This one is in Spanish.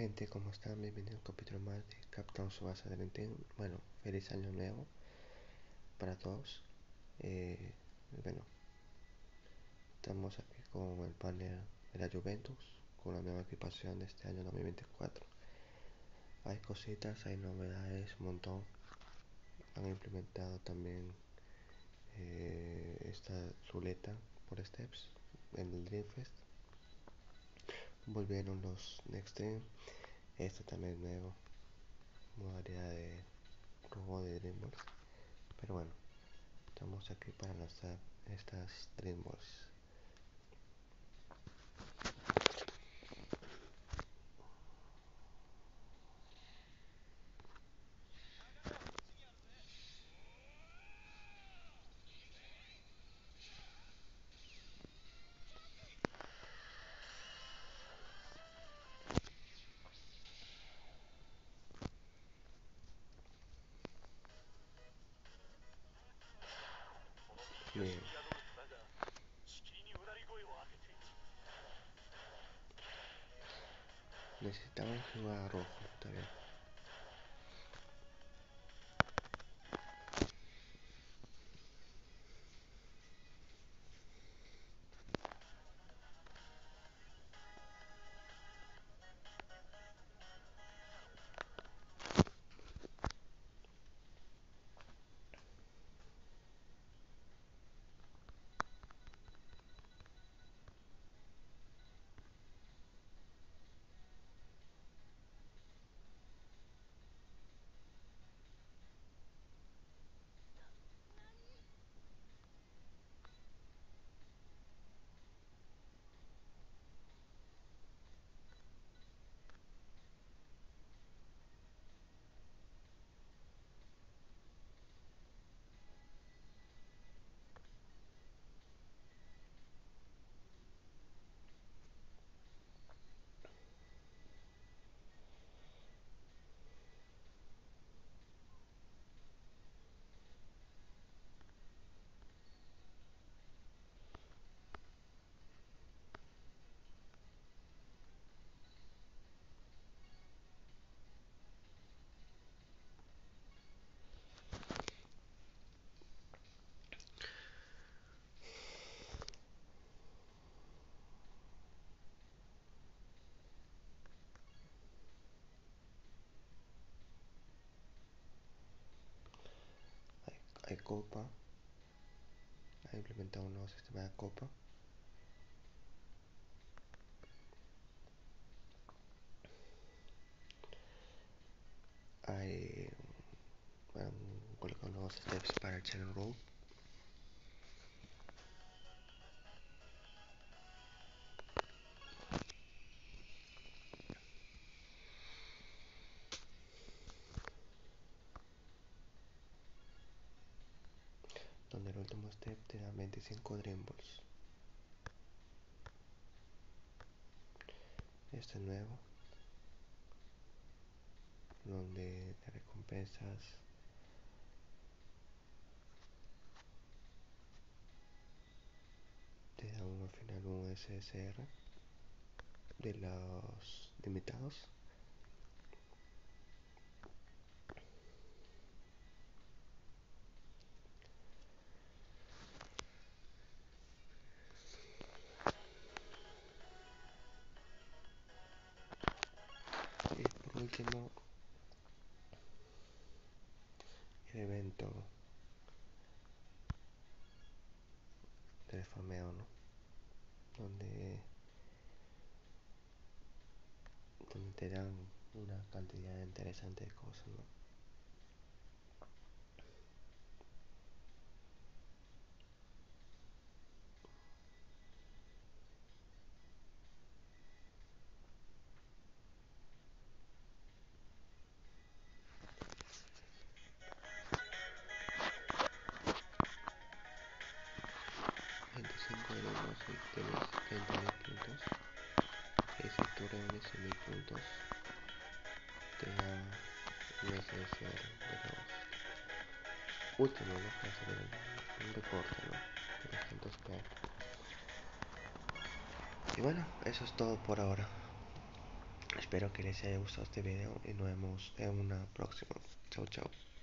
Gente, ¿cómo están? Bienvenidos a un capítulo más de Captain Tsubasa de Nintendo. Bueno, feliz año nuevo para todos. Eh, bueno, estamos aquí con el panel de la Juventus, con la nueva equipación de este año 2024. Hay cositas, hay novedades, un montón. Han implementado también esta ruleta por steps en el Dream Fest. Volvieron los Next Gen. Este también es nuevo. Modalidad de robo de Dreamworks. Pero bueno, estamos aquí para lanzar estas Dreamworks. Bien. Necesitamos jugar rojo, está bien. Hay copa. Ha implementado un nuevo sistema de copa. Hay colocado nuevos steps para el channel roll. Donde el último step te da 25 Dream Balls. Este nuevo, donde te recompensas te da al final un SSR de los limitados. Y por último, el evento del farmeo, ¿no? Donde te dan una cantidad interesante de cosas, ¿no? Veinticinco euros y tienes 30.000 puntos. Y si tú reúnes 100.000 puntos, te da un SSR de los últimos, ¿no? Para hacer un recorte, ¿no? De los tantos que hay. Y bueno, eso es todo por ahora. espero que les haya gustado este video y nos vemos en una próxima. Chao, chao.